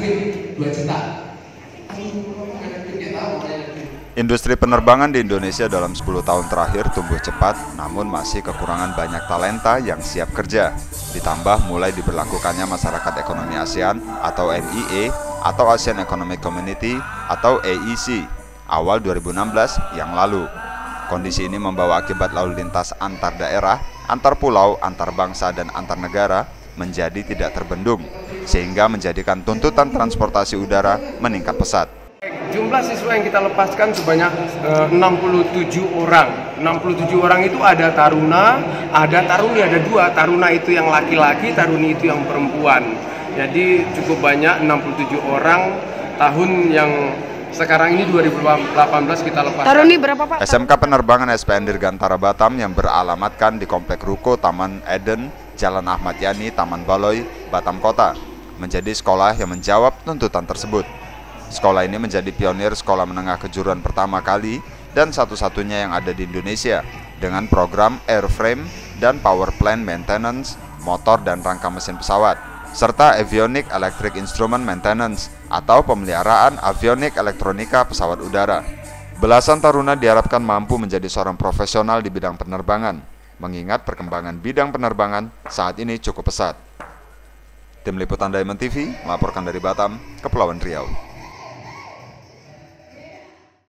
Industri penerbangan di Indonesia dalam 10 tahun terakhir tumbuh cepat, namun masih kekurangan banyak talenta yang siap kerja. Ditambah mulai diberlakukannya Masyarakat Ekonomi ASEAN atau MIE atau ASEAN Economic Community atau AEC awal 2016 yang lalu. Kondisi ini membawa akibat lalu lintas antar daerah, antar pulau, antar bangsa, dan antar negara menjadi tidak terbendung, sehingga menjadikan tuntutan transportasi udara meningkat pesat. Jumlah siswa yang kita lepaskan sebanyak 67 orang. 67 orang itu ada taruna, ada taruni, ada dua. Taruna itu yang laki-laki, taruni itu yang perempuan. Jadi cukup banyak, 67 orang. Tahun yang sekarang ini 2018 kita lepaskan. Taruni berapa, Pak? SMK Penerbangan SPN Dirgantara Batam yang beralamatkan di Komplek Ruko Taman Eden, Jalan Ahmad Yani, Taman Baloy, Batam Kota, menjadi sekolah yang menjawab tuntutan tersebut. Sekolah ini menjadi pionir sekolah menengah kejuruan pertama kali dan satu-satunya yang ada di Indonesia dengan program airframe dan power plant maintenance, motor dan rangka mesin pesawat, serta avionic electric instrument maintenance atau pemeliharaan avionik elektronika pesawat udara. Belasan taruna diharapkan mampu menjadi seorang profesional di bidang penerbangan, mengingat perkembangan bidang penerbangan saat ini cukup pesat. Tim Liputan Diamond TV melaporkan dari Batam, Kepulauan Riau.